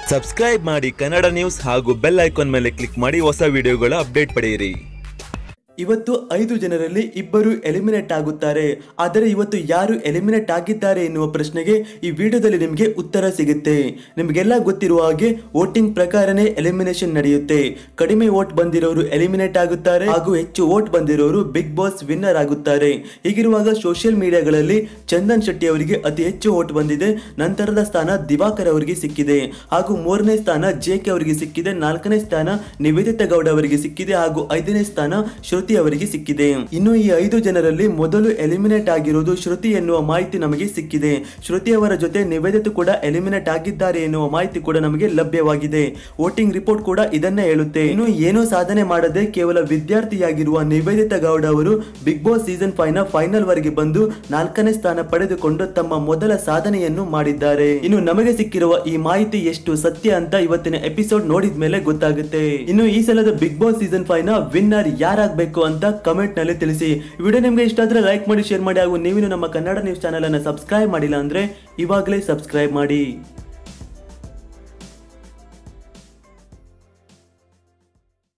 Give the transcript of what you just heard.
Subscribe ಮಾಡಿ Kannada news ಹಾಗೂ bell icon ಮೇಲೆ ಕ್ಲಿಕ್ ಮಾಡಿ ಹೊಸ ವಿಡಿಯೋಗಳ ಅಪ್ಡೇಟ್ ಪಡೆಯಿರಿ। ಇವತ್ತು 5 ಜನರಲ್ಲಿ ಇಬ್ಬರು ಎಲಿಮಿನೇಟ್ ಆಗುತ್ತಾರೆ। ಆದರೆ ಇವತ್ತು ಯಾರು ಎಲಿಮಿನೇಟ್ ಆಗಿದ್ದಾರೆ ಎನ್ನುವ ಪ್ರಶ್ನೆಗೆ ಈ ವಿಡಿಯೋದಲ್ಲಿ ನಿಮಗೆ ಉತ್ತರ ಸಿಗುತ್ತೆ। ನಿಮಗೆಲ್ಲ ಗೊತ್ತಿರುವ ಹಾಗೆ ವೋಟಿಂಗ್ ಪ್ರಕಾರನೇ ಎಲಿಮಿನೇಷನ್ ನಡೆಯುತ್ತೆ। ಕಡಿಮೆ ವೋಟ್ ಬಂದಿರೋರು ಎಲಿಮಿನೇಟ್ ಆಗುತ್ತಾರೆ ಹಾಗೂ ಹೆಚ್ಚು ವೋಟ್ ಬಂದಿರೋರು ಬಿಗ್ ಬಾಸ್ ವಿನ್ನರ್ ಆಗುತ್ತಾರೆ। ಹೀಗಿರುವಾಗ ಸೋಷಿಯಲ್ ಮೀಡಿಯಾಗಳಲ್ಲಿ ಚಂದನ್ ಶೆಟ್ಟಿ ಅವರಿಗೆ ಅತಿ ಹೆಚ್ಚು ವೋಟ್ ಬಂದಿದೆ। ನಂತರದ ಸ್ಥಾನ ದಿವಾಕರ್ ಅವರಿಗೆ ಸಿಕ್ಕಿದೆ ಹಾಗೂ 3ನೇ ಸ್ಥಾನ ಜೆಕೆ ಅವರಿಗೆ ಸಿಕ್ಕಿದೆ। 4ನೇ ಸ್ಥಾನ ನಿವೇದಿತಾ ಗೌಡ ಅವರಿಗೆ ಸಿಕ್ಕಿದೆ ಹಾಗೂ 5ನೇ ಸ್ಥಾನ ಅವರಿಗೆ ಸಿಕ್ಕಿದೆ। ಇನ್ನು ಈ 5 ಜನರಲ್ಲಿ ಮೊದಲು ಎಲಿಮಿನೇಟ್ ಆಗಿರುವುದು ಶ್ರುತಿ ಎನ್ನುವ ಮಾಹಿತಿ ನಮಗೆ ಸಿಕ್ಕಿದೆ। ಶ್ರುತಿ ಅವರ ಜೊತೆ ನಿವೇದಿತ ಕೂಡ ಎಲಿಮಿನೇಟ್ ಆಗಿದ್ದಾರೆ ಎನ್ನುವ ಮಾಹಿತಿ ಕೂಡ ನಮಗೆ ಲಭ್ಯವಾಗಿದೆ। ವೋಟಿಂಗ್ ರಿಪೋರ್ಟ್ ಕೂಡ ಇದನ್ನೇ ಹೇಳುತ್ತೆ। ಇನ್ನು ಏನೋ ಸಾಧನೆ ಮಾಡದೆ ಕೇವಲ ವಿದ್ಯಾರ್ಥಿಯಾಗಿರುವ ನಿವೇದಿತಾ ಗೌಡ ಅವರು ಬಿಗ್ ಬಾಸ್ ಸೀಸನ್ 5 ನ ಫೈನಲ್ ವರೆಗೆ ಬಂದು 4ನೇ ಸ್ಥಾನ ಪಡೆದುಕೊಂಡು ತಮ್ಮ ಮೊದಲ ಸಾಧನೆಯನ್ನು ಮಾಡಿದ್ದಾರೆ। ಇನ್ನು ನಮಗೆ ಸಿಕ್ಕಿರುವ ಈ ಮಾಹಿತಿ ಎಷ್ಟು ಸತ್ಯ ಅಂತ ಇವತ್ತಿನ ಎಪಿಸೋಡ್ ನೋಡಿದ ಮೇಲೆ ಗೊತ್ತಾಗುತ್ತೆ। ಇನ್ನು ಈ ಸಲದ ಬಿಗ್ ಬಾಸ್ ಸೀಸನ್ 5 ನ ವಿನ್ನರ್ ಯಾರಾಗಬೇಕು ಅಂತ ಕಮೆಂಟ್ ನಲ್ಲಿ ತಿಳಿಸಿ। ವಿಡಿಯೋ ನಿಮಗೆ ಇಷ್ಟ ಆದ್ರೆ ಲೈಕ್ ಮಾಡಿ, ಶೇರ್ ಮಾಡಿ ಹಾಗೂ ನೀವು ನಮ್ಮ ಕನ್ನಡ ನ್ಯೂಸ್ ಚಾನೆಲ್ ಅನ್ನು ಸಬ್ಸ್ಕ್ರೈಬ್ ಮಾಡಿಲ್ಲ ಅಂದ್ರೆ ಇವಾಗಲೇ ಸಬ್ಸ್ಕ್ರೈಬ್ ಮಾಡಿ।